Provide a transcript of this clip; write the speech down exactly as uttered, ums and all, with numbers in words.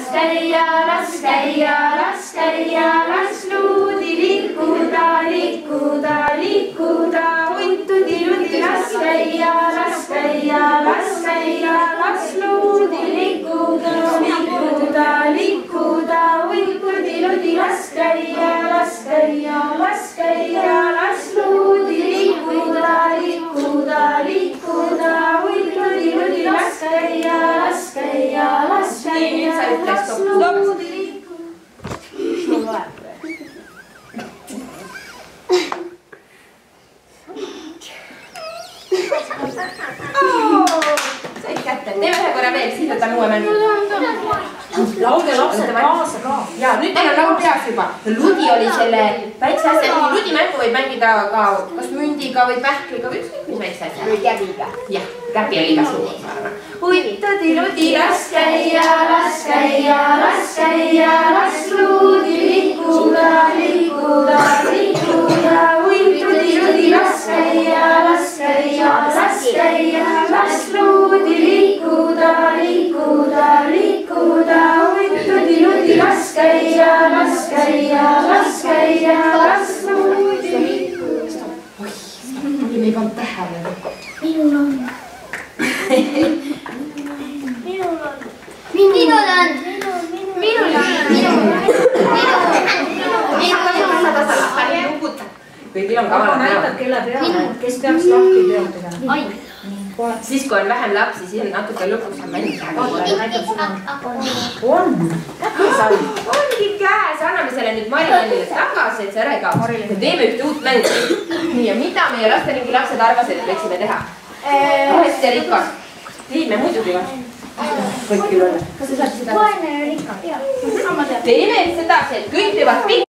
käia, las käia, las käia, las luudi liikuda, liikuda, liikuda. Uitudi-ludi, las käia, las käia, las käia, las luudi liikuda, liikuda, liikuda. Uitudi-ludi, las käia, las käia, las käia, las luudi liikuda, liikuda, liikuda. Uitudi-ludi, las käia, las käia, las käia, las luudi liikuda. Said kätte. Teeme ühe korra veel, siis võtame uue mängu. Lauge lapsed kaasa ka. Ja nüüd teil on laul peas juba. Ludi oli selle väikse asja. Ludi mängu võib mängida ka kas mündiga või pähkliga või ükskõik mis väikse asja. Või käbiga. Jah, käbi oli ka suur. Uitudi-ludi, las käia, las käia, las käia, las luudi liikuda, liikuda, liikuda. Uitudi-ludi, las käia, las käia, las käia, las luudi liikuda, liikuda, liikuda. Uitudi-ludi, las käia, las käia, las käia, las luudi liikuda. Oi, meil ei pannud tähele. Minul on. Minul on. Minul on. Minul on. Kõigil on kavalad näitab kelle peale, kes peaks lahti pealt tegema. Siis kui on vähem lapsi, siis on natuke lõpuks on mängida. On. Ongi käes, anname selle nüüd Marilynile tagasi, et see ära ei kaoks. Me teeme ühte uut mängu. Nii, ja mida meie lastelingi lapsed arvasid, et võiksime teha? Hästi ja rikas. Teeme muidugi või? Võib küll olla. Kas sa saad seda? Vaene ja rikas. Teeme sedasi, et kõik teevad pikk.